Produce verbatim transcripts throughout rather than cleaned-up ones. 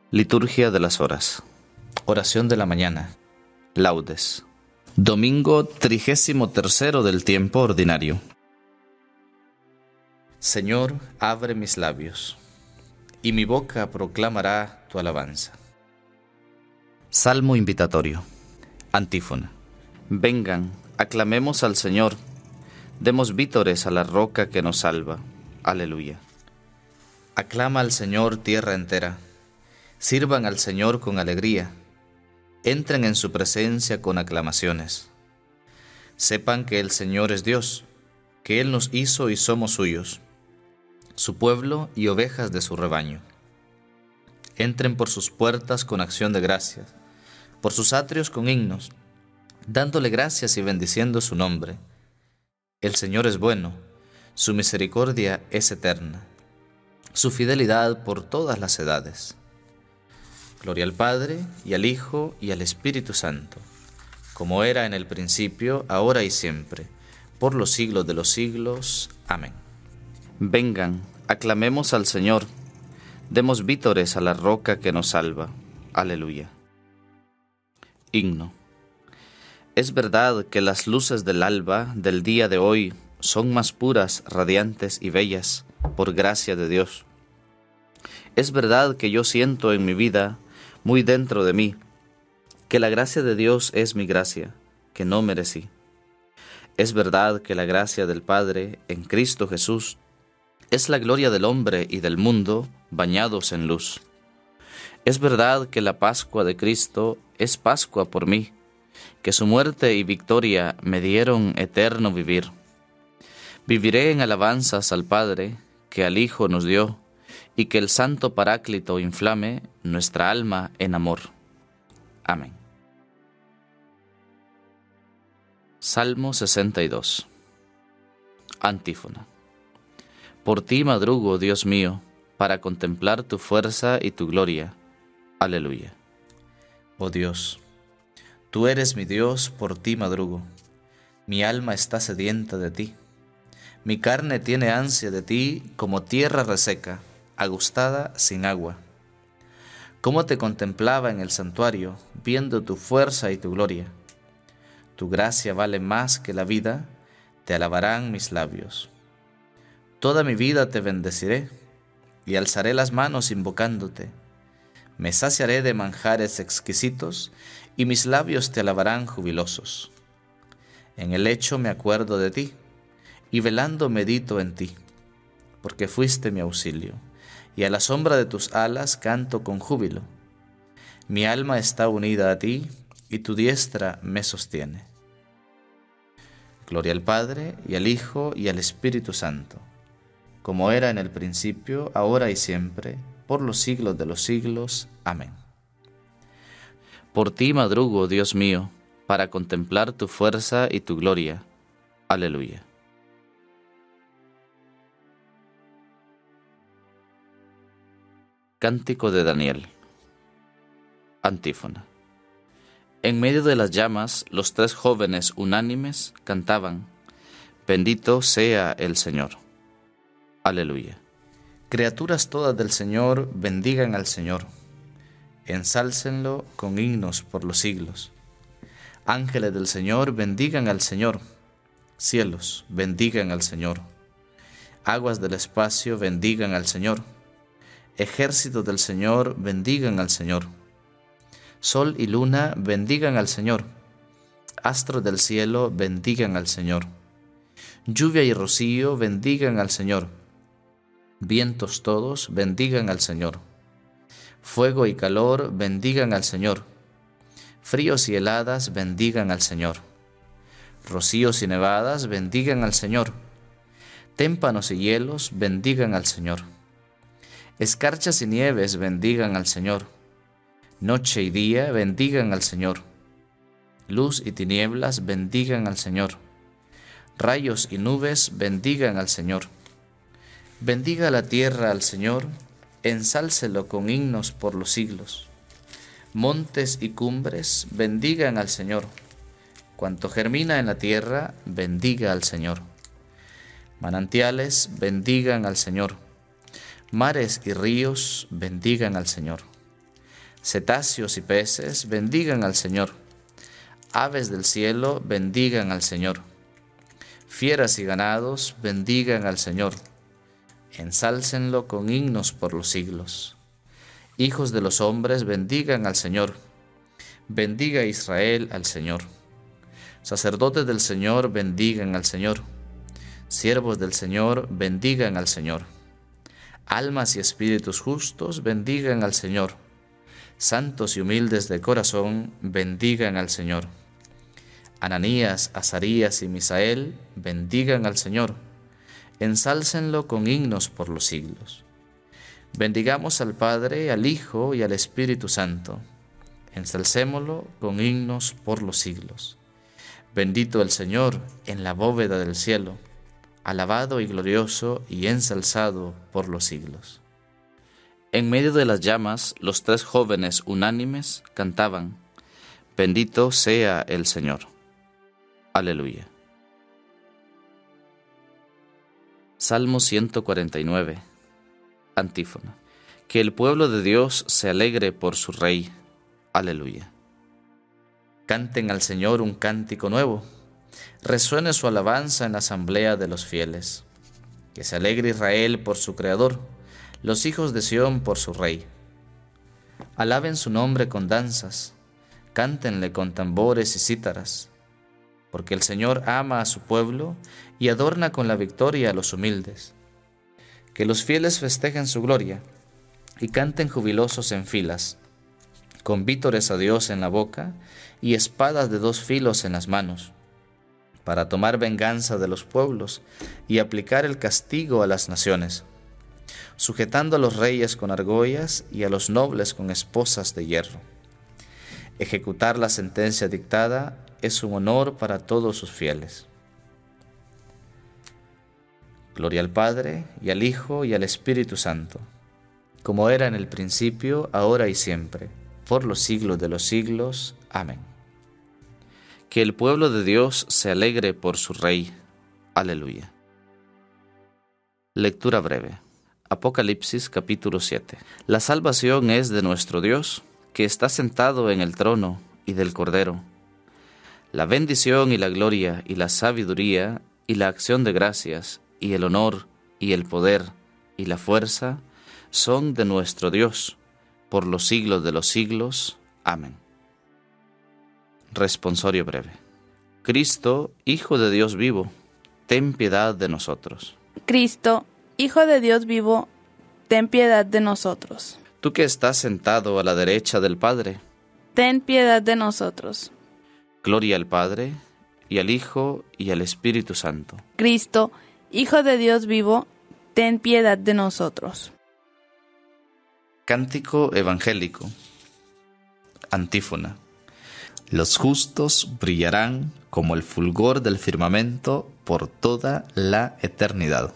Liturgia de las horas. Oración de la mañana. Laudes. Domingo trigésimo tercero del tiempo ordinario. Señor, abre mis labios, y mi boca proclamará tu alabanza. Salmo invitatorio. Antífona. Vengan, aclamemos al Señor, demos vítores a la roca que nos salva. Aleluya. Aclama al Señor tierra entera. Sirvan al Señor con alegría, entren en su presencia con aclamaciones. Sepan que el Señor es Dios, que Él nos hizo y somos suyos, su pueblo y ovejas de su rebaño. Entren por sus puertas con acción de gracias, por sus atrios con himnos, dándole gracias y bendiciendo su nombre. El Señor es bueno, su misericordia es eterna, su fidelidad por todas las edades. Gloria al Padre, y al Hijo, y al Espíritu Santo, como era en el principio, ahora y siempre, por los siglos de los siglos. Amén. Vengan, aclamemos al Señor, demos vítores a la roca que nos salva. Aleluya. Himno. Es verdad que las luces del alba del día de hoy son más puras, radiantes y bellas, por gracia de Dios. Es verdad que yo siento en mi vida, muy dentro de mí, que la gracia de Dios es mi gracia, que no merecí. Es verdad que la gracia del Padre en Cristo Jesús es la gloria del hombre y del mundo bañados en luz. Es verdad que la Pascua de Cristo es Pascua por mí, que su muerte y victoria me dieron eterno vivir. Viviré en alabanzas al Padre, que al Hijo nos dio, y que el Santo Paráclito inflame nuestra alma en amor. Amén. Salmo sesenta y dos. Antífona. Por ti madrugo, Dios mío, para contemplar tu fuerza y tu gloria. Aleluya. Oh Dios, tú eres mi Dios, por ti madrugo. Mi alma está sedienta de ti. Mi carne tiene ansia de ti como tierra reseca, agustada sin agua. Cómo te contemplaba en el santuario, viendo tu fuerza y tu gloria. Tu gracia vale más que la vida, te alabarán mis labios. Toda mi vida te bendeciré, y alzaré las manos invocándote. Me saciaré de manjares exquisitos, y mis labios te alabarán jubilosos. En el lecho me acuerdo de ti, y velando medito en ti, porque fuiste mi auxilio. Y a la sombra de tus alas canto con júbilo. Mi alma está unida a ti, y tu diestra me sostiene. Gloria al Padre, y al Hijo, y al Espíritu Santo, como era en el principio, ahora y siempre, por los siglos de los siglos. Amén. Por ti madrugo, Dios mío, para contemplar tu fuerza y tu gloria. Aleluya. Cántico de Daniel. Antífona. En medio de las llamas, los tres jóvenes unánimes cantaban: Bendito sea el Señor. Aleluya. Criaturas todas del Señor, bendigan al Señor. Ensálcenlo con himnos por los siglos. Ángeles del Señor, bendigan al Señor. Cielos, bendigan al Señor. Aguas del espacio, bendigan al Señor. Ejércitos del Señor, bendigan al Señor. Sol y luna, bendigan al Señor. Astros del cielo, bendigan al Señor. Lluvia y rocío, bendigan al Señor. Vientos todos, bendigan al Señor. Fuego y calor, bendigan al Señor. Fríos y heladas, bendigan al Señor. Rocíos y nevadas, bendigan al Señor. Témpanos y hielos, bendigan al Señor. Escarchas y nieves, bendigan al Señor. Noche y día, bendigan al Señor. Luz y tinieblas, bendigan al Señor. Rayos y nubes, bendigan al Señor. Bendiga la tierra al Señor, ensálcelo con himnos por los siglos. Montes y cumbres, bendigan al Señor. Cuanto germina en la tierra, bendiga al Señor. Manantiales, bendigan al Señor. Mares y ríos, bendigan al Señor. Cetáceos y peces, bendigan al Señor. Aves del cielo, bendigan al Señor. Fieras y ganados, bendigan al Señor. Ensálcenlo con himnos por los siglos. Hijos de los hombres, bendigan al Señor. Bendiga Israel al Señor. Sacerdotes del Señor, bendigan al Señor. Siervos del Señor, bendigan al Señor. Almas y espíritus justos, bendigan al Señor. Santos y humildes de corazón, bendigan al Señor. Ananías, Azarías y Misael, bendigan al Señor. Ensálcenlo con himnos por los siglos. Bendigamos al Padre, al Hijo y al Espíritu Santo. Ensalcémoslo con himnos por los siglos. Bendito el Señor en la bóveda del cielo, alabado y glorioso y ensalzado por los siglos. En medio de las llamas, los tres jóvenes unánimes cantaban: Bendito sea el Señor. Aleluya. Salmo ciento cuarenta y nueve. Antífona. Que el pueblo de Dios se alegre por su Rey. Aleluya. Canten al Señor un cántico nuevo. Resuene su alabanza en la asamblea de los fieles. Que se alegre Israel por su Creador, los hijos de Sión por su Rey. Alaben su nombre con danzas, cántenle con tambores y cítaras, porque el Señor ama a su pueblo y adorna con la victoria a los humildes. Que los fieles festejen su gloria y canten jubilosos en filas, con vítores a Dios en la boca y espadas de dos filos en las manos, para tomar venganza de los pueblos y aplicar el castigo a las naciones, sujetando a los reyes con argollas y a los nobles con esposas de hierro. Ejecutar la sentencia dictada es un honor para todos sus fieles. Gloria al Padre, y al Hijo, y al Espíritu Santo, como era en el principio, ahora y siempre, por los siglos de los siglos. Amén. Que el pueblo de Dios se alegre por su Rey. Aleluya. Lectura breve. Apocalipsis capítulo siete. La salvación es de nuestro Dios, que está sentado en el trono y del Cordero. La bendición y la gloria y la sabiduría y la acción de gracias y el honor y el poder y la fuerza son de nuestro Dios, por los siglos de los siglos. Amén. Responsorio breve. Cristo, Hijo de Dios vivo, ten piedad de nosotros. Cristo, Hijo de Dios vivo, ten piedad de nosotros. Tú que estás sentado a la derecha del Padre, ten piedad de nosotros. Gloria al Padre, y al Hijo, y al Espíritu Santo. Cristo, Hijo de Dios vivo, ten piedad de nosotros. Cántico evangélico. Antífona. Los justos brillarán como el fulgor del firmamento por toda la eternidad.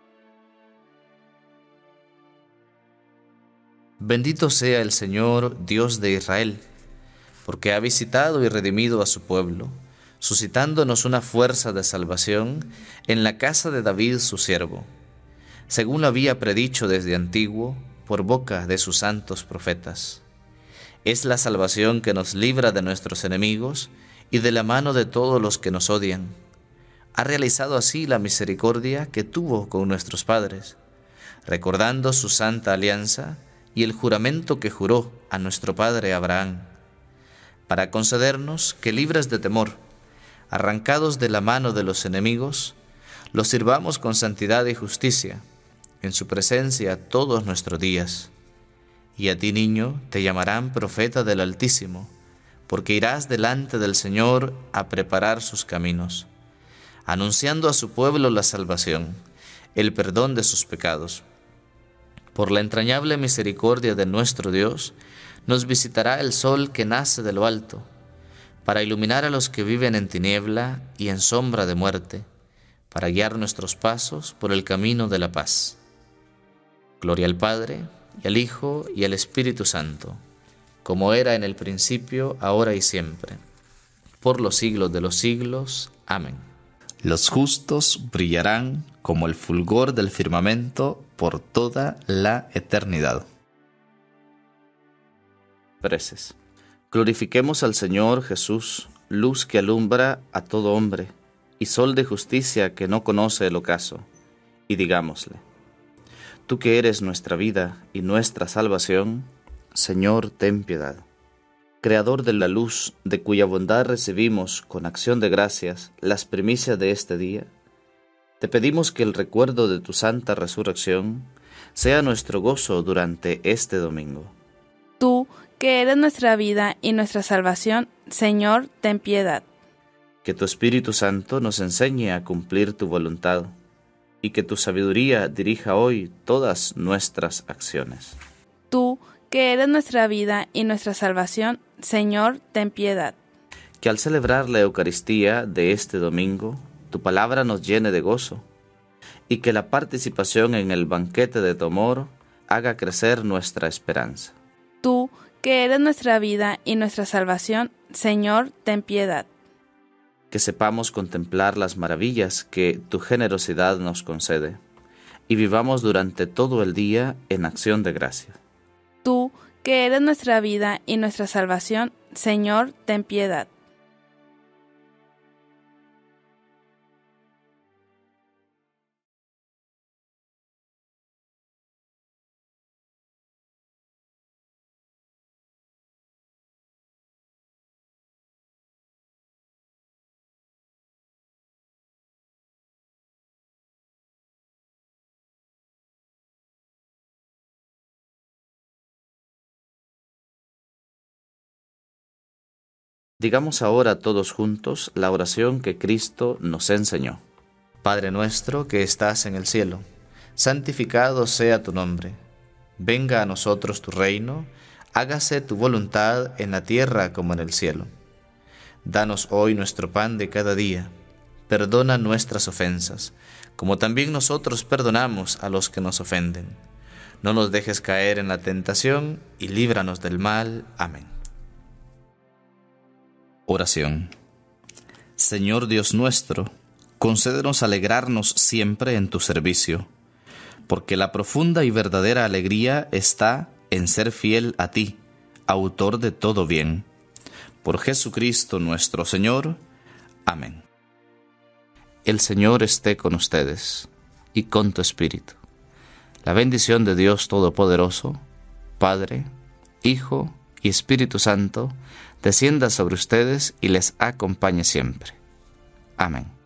Bendito sea el Señor, Dios de Israel, porque ha visitado y redimido a su pueblo, suscitándonos una fuerza de salvación en la casa de David su siervo, según lo había predicho desde antiguo por boca de sus santos profetas. Es la salvación que nos libra de nuestros enemigos y de la mano de todos los que nos odian. Ha realizado así la misericordia que tuvo con nuestros padres, recordando su santa alianza y el juramento que juró a nuestro padre Abraham, para concedernos que, libres de temor, arrancados de la mano de los enemigos, los sirvamos con santidad y justicia, en su presencia todos nuestros días. Y a ti, niño, te llamarán profeta del Altísimo, porque irás delante del Señor a preparar sus caminos, anunciando a su pueblo la salvación, el perdón de sus pecados. Por la entrañable misericordia de nuestro Dios, nos visitará el sol que nace de lo alto, para iluminar a los que viven en tiniebla y en sombra de muerte, para guiar nuestros pasos por el camino de la paz. Gloria al Padre, y al Hijo, y al Espíritu Santo, como era en el principio, ahora y siempre, por los siglos de los siglos. Amén. Los justos brillarán como el fulgor del firmamento por toda la eternidad. Preces. Glorifiquemos al Señor Jesús, luz que alumbra a todo hombre, y sol de justicia que no conoce el ocaso, y digámosle: Tú que eres nuestra vida y nuestra salvación, Señor, ten piedad. Creador de la luz, de cuya bondad recibimos con acción de gracias las primicias de este día, te pedimos que el recuerdo de tu santa resurrección sea nuestro gozo durante este domingo. Tú, que eres nuestra vida y nuestra salvación, Señor, ten piedad. Que tu Espíritu Santo nos enseñe a cumplir tu voluntad, y que tu sabiduría dirija hoy todas nuestras acciones. Tú, que eres nuestra vida y nuestra salvación, Señor, ten piedad. Que al celebrar la Eucaristía de este domingo, tu palabra nos llene de gozo, y que la participación en el banquete de tu amor haga crecer nuestra esperanza. Tú, que eres nuestra vida y nuestra salvación, Señor, ten piedad. Que sepamos contemplar las maravillas que tu generosidad nos concede, y vivamos durante todo el día en acción de gracias. Tú, que eres nuestra vida y nuestra salvación, Señor, ten piedad. Digamos ahora todos juntos la oración que Cristo nos enseñó. Padre nuestro que estás en el cielo, santificado sea tu nombre. Venga a nosotros tu reino, hágase tu voluntad en la tierra como en el cielo. Danos hoy nuestro pan de cada día. Perdona nuestras ofensas, como también nosotros perdonamos a los que nos ofenden. No nos dejes caer en la tentación y líbranos del mal. Amén. Oración. Señor Dios nuestro, concédenos alegrarnos siempre en tu servicio, porque la profunda y verdadera alegría está en ser fiel a ti, autor de todo bien. Por Jesucristo nuestro Señor. Amén. El Señor esté con ustedes y con tu espíritu. La bendición de Dios Todopoderoso, Padre, Hijo y Espíritu Santo, descienda sobre ustedes y les acompañe siempre. Amén.